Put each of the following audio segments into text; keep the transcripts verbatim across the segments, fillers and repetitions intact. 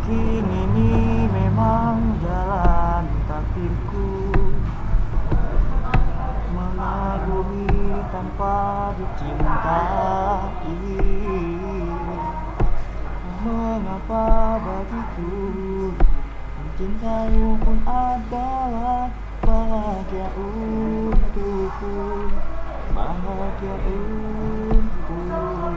Kini ini memang jalan takdirku, mengagumi tanpa dicintai. Mengapa bagiku mencintaimu pun adalah bahagia untukku, bahagia untukku.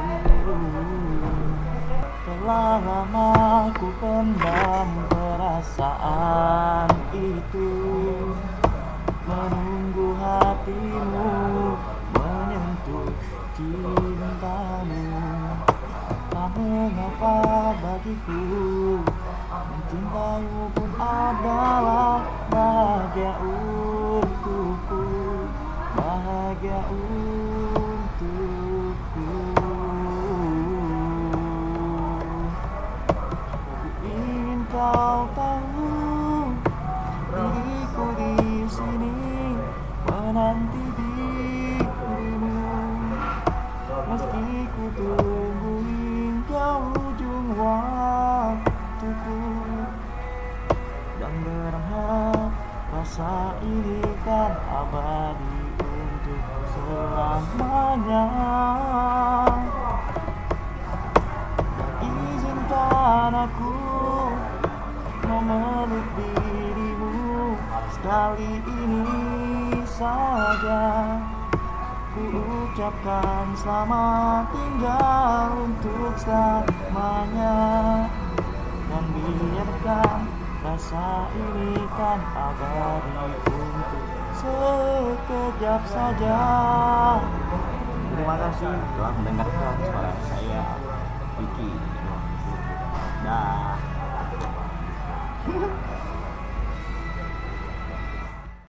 Telah lama ku pendam perasaan itu, menunggu hatimu menyentuh cintamu. Tak mengapa bagiku mencintaimu pun adalah bahagia untukku, bahagia untukku. Ingin kau tahu, diriku di sini menanti dirimu, meski ku tunggu hingga ujung waktuku, dan berharap rasa ini kan abadi untuk selamanya. Izinkan aku memeluk dirimu sekali ini saja. Ku ucapkan selamat tinggal untuk selamanya, dan biarkan rasa ini kan abadi untuk sekejap saja. Terima kasih telah mendengarkan suara saya, Vicky. Dah.